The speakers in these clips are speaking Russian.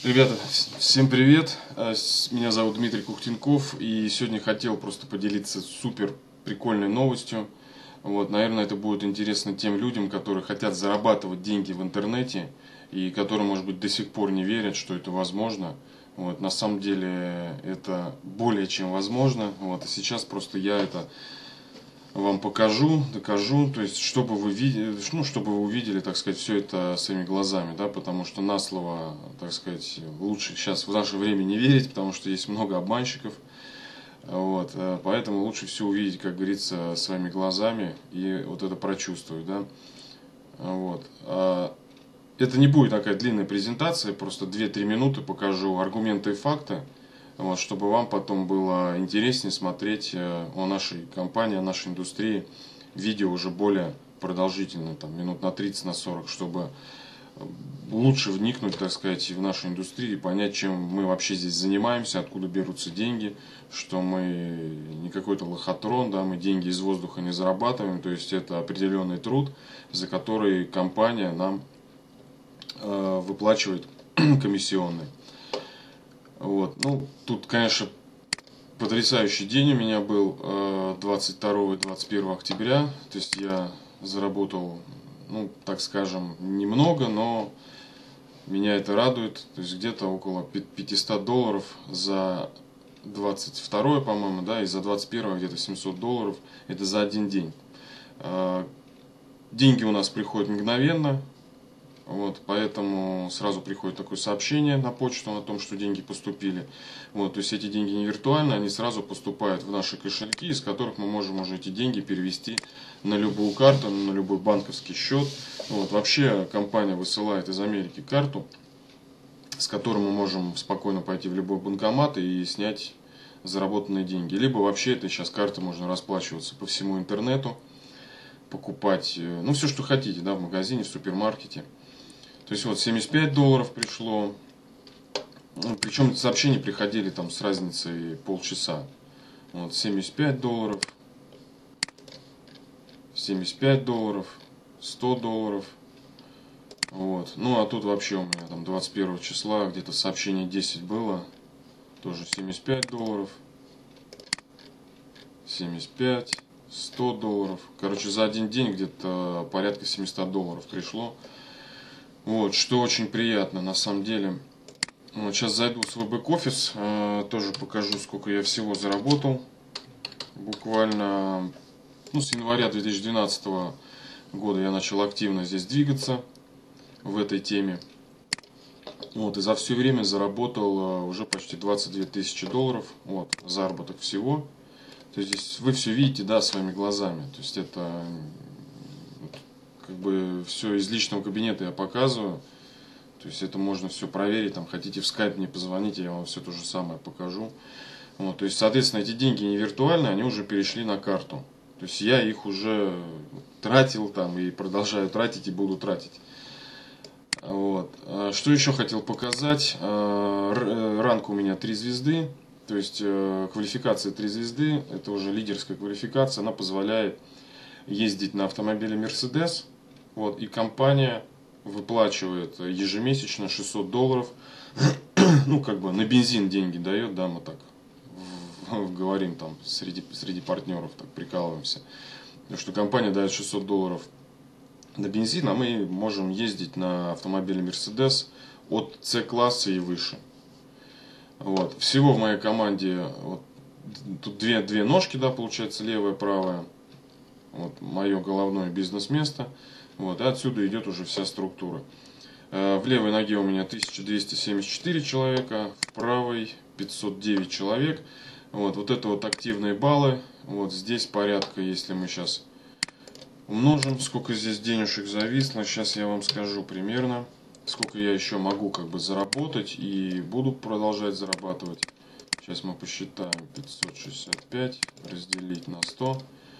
Ребята, всем привет! Меня зовут Дмитрий Кухтенков, и сегодня хотел просто поделиться супер прикольной новостью. Вот, наверное, это будет интересно тем людям, которые хотят зарабатывать деньги в интернете и которые, может быть, до сих пор не верят, что это возможно. Вот, на самом деле это более чем возможно. Вот, и сейчас просто я это вам покажу, докажу, то есть чтобы вы видели, чтобы вы увидели, так сказать, все это своими глазами, да, потому что на слово, так сказать, лучше сейчас в наше время не верить, потому что есть много обманщиков, вот, поэтому лучше все увидеть, как говорится, своими глазами и вот это прочувствовать, да, вот. Это не будет такая длинная презентация, просто 2-3 минуты покажу аргументы и факты, вот, чтобы вам потом было интереснее смотреть о нашей компании, о нашей индустрии видео уже более продолжительное, там, минут на 30, на 40, чтобы лучше вникнуть, так сказать, в нашу индустрию и понять, чем мы вообще здесь занимаемся, откуда берутся деньги, что мы не какой-то лохотрон, да, мы деньги из воздуха не зарабатываем, то есть это определенный труд, за который компания нам выплачивает комиссионные. Вот. Ну, тут, конечно, потрясающий день у меня был 22 и 21 октября. То есть я заработал, ну, так скажем, немного, но меня это радует. То есть где-то около $500 за 22, по-моему, да, и за 21 где-то $700. Это за один день. Деньги у нас приходят мгновенно. Вот, поэтому сразу приходит такое сообщение на почту о том, что деньги поступили. Вот, то есть эти деньги не виртуально, они сразу поступают в наши кошельки, из которых мы можем уже эти деньги перевести на любую карту, на любой банковский счет. Вот, вообще компания высылает из Америки карту, с которой мы можем спокойно пойти в любой банкомат и снять заработанные деньги. Либо вообще этой сейчас картой можно расплачиваться по всему интернету, покупать, ну, все, что хотите, да, в магазине, в супермаркете. То есть вот $75 пришло, ну, причем сообщения приходили там с разницей полчаса. Вот $75, $75, $100. Вот. Ну а тут вообще у меня там 21 числа где-то сообщение 10 было, тоже $75, 75, $100. Короче, за один день где-то порядка $700 пришло. Вот, что очень приятно на самом деле. Вот, сейчас зайду в свой бэк-офис, тоже покажу, сколько я всего заработал. Буквально, ну, с января 2012 года я начал активно здесь двигаться в этой теме. Вот, и за все время заработал уже почти $22 тысячи. Вот, заработок всего. То есть здесь вы все видите, да, своими глазами. То есть это как бы все из личного кабинета я показываю. То есть это можно все проверить. Там хотите в скайп мне позвоните, я вам все то же самое покажу. Вот, то есть, соответственно, эти деньги не виртуальные, они уже перешли на карту. То есть я их уже тратил там и продолжаю тратить и буду тратить. Вот. Что еще хотел показать? Ранг у меня 3 звезды. То есть квалификация 3 звезды. Это уже лидерская квалификация. Она позволяет ездить на автомобиле Mercedes. Вот, и компания выплачивает ежемесячно $600. Ну, как бы на бензин деньги дает, да, мы так говорим там среди партнеров, так прикалываемся. Потому что компания дает $600 на бензин, а мы можем ездить на автомобиле Mercedes от C-класса и выше. Вот. Всего в моей команде вот, тут две ножки, да, получается, левая, правая. Вот мое головное бизнес-место. Вот, и отсюда идет уже вся структура. В левой ноге у меня 1274 человека, в правой 509 человек. Вот это вот активные баллы. Вот здесь порядка, если мы сейчас умножим, сколько здесь денежек зависло. Сейчас я вам скажу примерно, сколько я еще могу как бы заработать и буду продолжать зарабатывать. Сейчас мы посчитаем. 565 разделить на 100.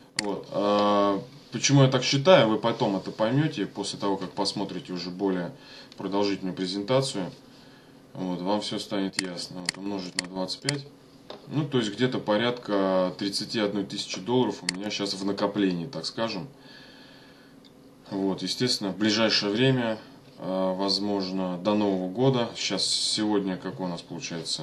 Вот. Почему я так считаю, вы потом это поймете, после того, как посмотрите уже более продолжительную презентацию. Вот, вам все станет ясно. Вот, умножить на 25. Ну, то есть где-то порядка 31 тысячи долларов у меня сейчас в накоплении, так скажем. Вот, естественно, в ближайшее время возможно, до Нового года. Сейчас сегодня, как у нас получается,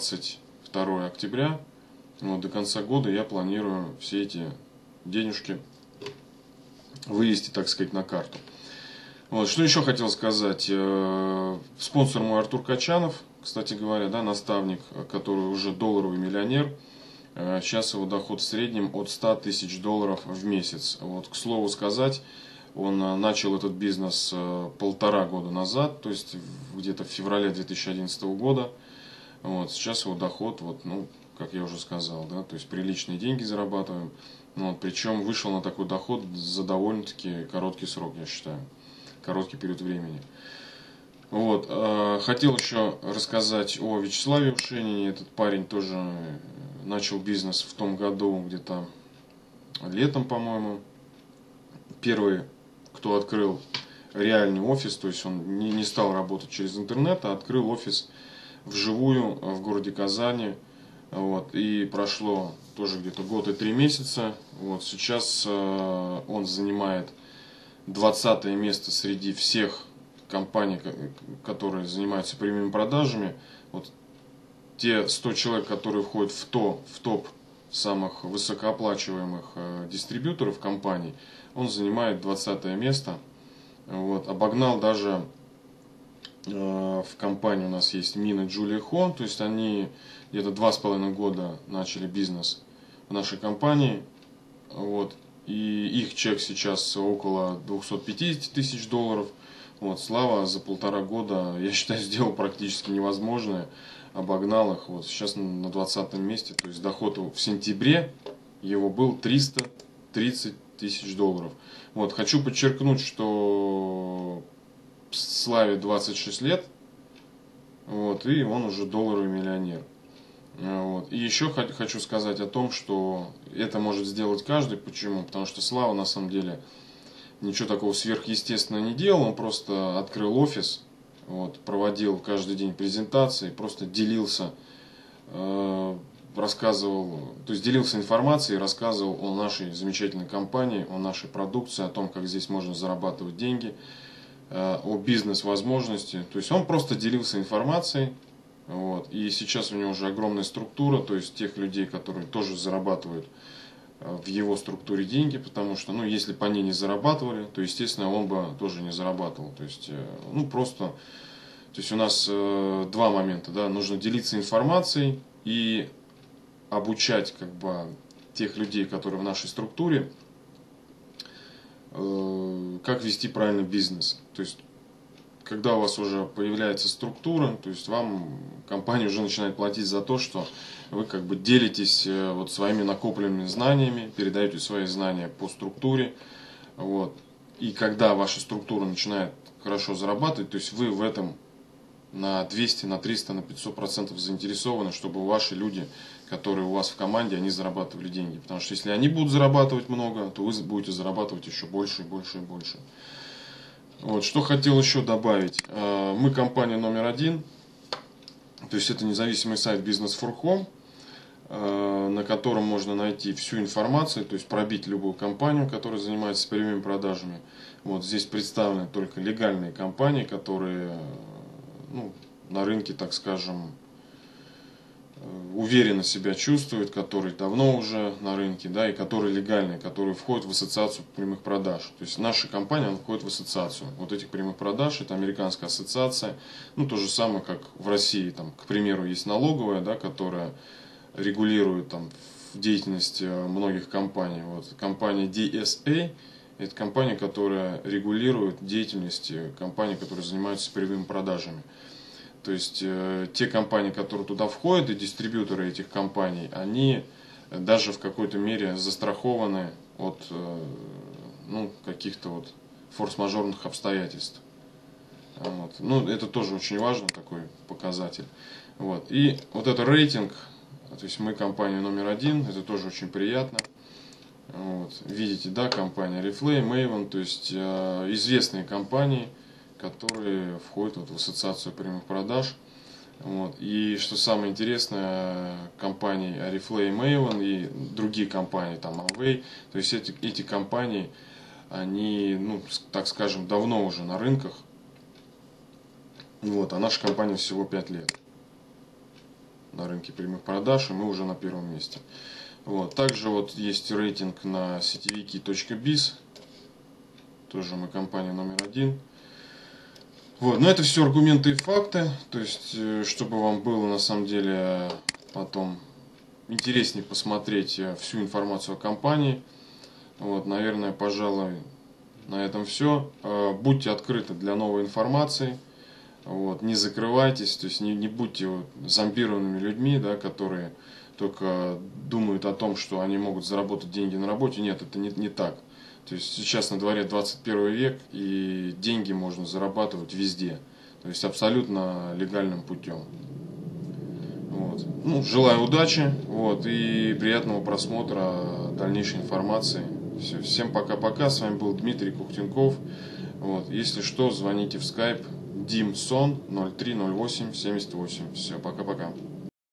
22 октября. Вот, до конца года я планирую все эти денежки вывести, так сказать, на карту. Вот, что еще хотел сказать. Спонсор мой Артур Качанов, кстати говоря, да, наставник, который уже долларовый миллионер. Сейчас его доход в среднем от 100 тысяч долларов в месяц. Вот, к слову сказать, он начал этот бизнес 1,5 года назад, то есть где-то в феврале 2011 года. Вот, сейчас его доход, вот, ну, как я уже сказал, да, то есть приличные деньги зарабатываем. Вот, причем вышел на такой доход за довольно-таки короткий срок, я считаю. Короткий период времени. Вот, хотел еще рассказать о Вячеславе Ушенине. Этот парень тоже начал бизнес в том году, где-то летом, по-моему. Первый, кто открыл реальный офис, то есть он не стал работать через интернет, а открыл офис вживую в городе Казани. Вот, и прошло тоже где-то год и 3 месяца. Вот, сейчас он занимает 20 место среди всех компаний, которые занимаются прямыми продажами. Вот, те 100 человек, которые входят в топ самых высокооплачиваемых дистрибьюторов компаний, он занимает 20 место. Вот, обогнал даже в компании у нас есть Мина Джулия Хон, то есть они где-то 2,5 года начали бизнес в нашей компании. Вот, и их чек сейчас около 250 тысяч долларов. Вот, Слава за 1,5 года, я считаю, сделал практически невозможное, обогнал их. Вот, сейчас на 20 месте, то есть доход в сентябре его был 330 тысяч долларов. Вот, хочу подчеркнуть, что Славе 26 лет, вот, и он уже долларовый миллионер. Вот. И еще хочу сказать о том, что это может сделать каждый. Почему? Потому что Слава на самом деле ничего такого сверхъестественного не делал. Он просто открыл офис, вот, проводил каждый день презентации, просто делился, рассказывал, то есть делился информацией, рассказывал о нашей замечательной компании, о нашей продукции, о том, как здесь можно зарабатывать деньги, о бизнес-возможности. То есть он просто делился информацией. Вот. И сейчас у него уже огромная структура, то есть тех людей, которые тоже зарабатывают в его структуре деньги, потому что, ну, если бы они не зарабатывали, то, естественно, он бы тоже не зарабатывал. То есть, ну, просто, то есть у нас два момента, да, нужно делиться информацией и обучать, как бы, тех людей, которые в нашей структуре, как вести правильно бизнес. То есть, когда у вас уже появляется структура, то есть вам компания уже начинает платить за то, что вы как бы делитесь вот своими накопленными знаниями, передаете свои знания по структуре. Вот. И когда ваша структура начинает хорошо зарабатывать, то есть вы в этом на 200, на 300, на 500% заинтересованы, чтобы ваши люди, которые у вас в команде, они зарабатывали деньги. Потому что если они будут зарабатывать много, то вы будете зарабатывать еще больше и больше и больше. Вот, что хотел еще добавить. Мы компания номер 1, то есть это независимый сайт Business for Home, на котором можно найти всю информацию, то есть пробить любую компанию, которая занимается прямыми продажами. Вот здесь представлены только легальные компании, которые, ну, на рынке, так скажем, уверенно себя чувствуют, которые давно уже на рынке, да, и которые легальные, которые входят в ассоциацию прямых продаж. То есть наша компания, она входит в ассоциацию вот этих прямых продаж, это американская ассоциация, ну, то же самое, как в России, там, к примеру, есть налоговая, да, которая регулирует там деятельность многих компаний. Вот, компания DSA, это компания, которая регулирует деятельность компаний, которые занимаются прямыми продажами. То есть те компании, которые туда входят, и дистрибьюторы этих компаний, они даже в какой-то мере застрахованы от, ну, каких-то вот форс-мажорных обстоятельств. Вот. Ну, это тоже очень важный такой показатель. Вот. И вот это рейтинг, то есть мы компания номер 1, это тоже очень приятно. Вот. Видите, да, компания Reflame, Maven, то есть известные компании, которые входят вот в ассоциацию прямых продаж. Вот. И что самое интересное, компании Oriflame, Maven и другие компании, там Amway, то есть эти компании, они, ну, так скажем, давно уже на рынках. Вот, а наша компания всего 5 лет на рынке прямых продаж, и мы уже на первом месте. Вот. Также вот есть рейтинг на сетевики.biz, тоже мы компания номер 1. Вот. Но это все аргументы и факты, то есть, чтобы вам было на самом деле потом интереснее посмотреть всю информацию о компании. Вот, наверное, пожалуй, на этом все. Будьте открыты для новой информации. Вот, не закрывайтесь, то есть не будьте вот зомбированными людьми, да, которые только думают о том, что они могут заработать деньги на работе. Нет, это не так. То есть сейчас на дворе 21 век, и деньги можно зарабатывать везде. То есть абсолютно легальным путем. Вот. Ну, желаю удачи, вот, и приятного просмотра дальнейшей информации. Все, всем пока-пока. С вами был Дмитрий Кухтенков. Вот. Если что, звоните в Skype Dimson 030878. Все, пока-пока.